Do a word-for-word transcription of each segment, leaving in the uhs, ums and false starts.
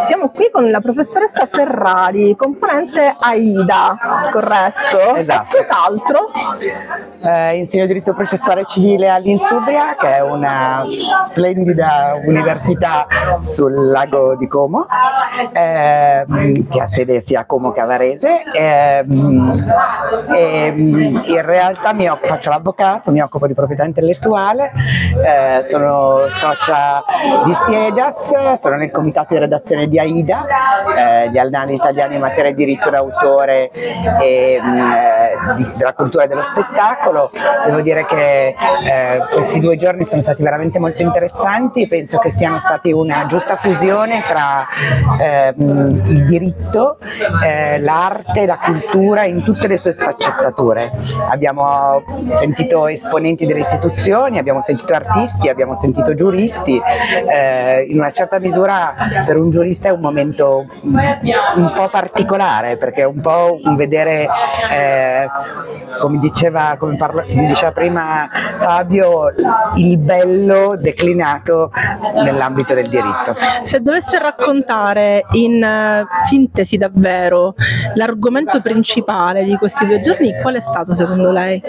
siamo qui con la professoressa Ferrari, componente AIDA, corretto? Esatto. E cos'altro? Eh, insegno diritto processuale civile all'Insubria, che è una splendida università sul lago di Como, eh, che ha sede sia a Como che a Varese. Eh, e in realtà mi occupo, faccio l'avvocato, mi occupo di proprietà intellettuale, eh, sono socia di SIEDAS, sono nel comitato di redazione di AIDA, eh, gli Annali Italiani in materia di diritto d'autore e eh, di, della cultura e dello spettacolo. Devo dire che eh, questi due giorni sono stati veramente molto interessanti, penso che siano stati una giusta fusione tra eh, il diritto, eh, l'arte, la cultura in tutte le sue sfaccettature. Abbiamo sentito esponenti delle istituzioni, abbiamo sentito artisti, abbiamo sentito giuristi, eh, in una certa misura per un giurista è un momento un po' particolare, perché è un po' un vedere, eh, come diceva, come parla, come diceva prima Fabio, il bello declinato nell'ambito del diritto. Se dovesse raccontare in uh, sintesi davvero l'argomento principale di questi due giorni, qual è stato secondo lei?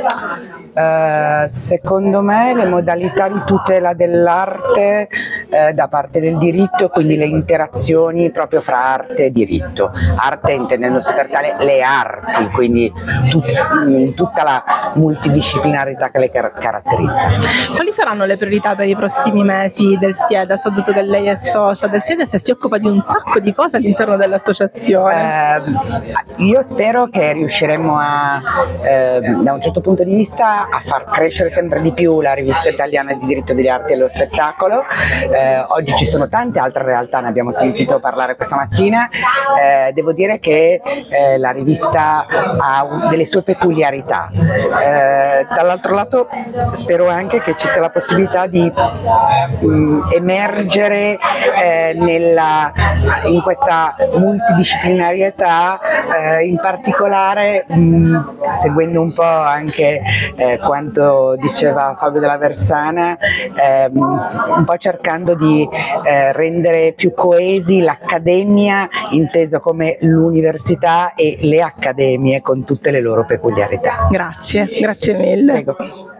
Uh, secondo me le modalità di tutela dell'arte uh, da parte del diritto, quindi le interazioni proprio fra arte e diritto, arte intendendosi per tale le arti, quindi tut in tutta la multidisciplinarità che le car caratterizza. Quali saranno le priorità per i prossimi mesi del SIEDAS? Ho detto che lei è socia del SIEDAS e si occupa di un sacco di cose all'interno dell'associazione. Uh, io spero che riusciremo a, uh, da un certo punto di vista, a far crescere sempre di più la rivista italiana di diritto delle arti e dello spettacolo. Eh, oggi ci sono tante altre realtà, ne abbiamo sentito parlare questa mattina. Eh, devo dire che eh, la rivista ha un, delle sue peculiarità. Eh, dall'altro lato spero anche che ci sia la possibilità di mh, emergere eh, nella, in questa multidisciplinarietà, eh, in particolare mh, seguendo un po' anche eh, quanto diceva Fabio Della Versana, ehm, un po' cercando di eh, rendere più coesi l'accademia inteso come l'università e le accademie con tutte le loro peculiarità. Grazie, grazie mille. Prego.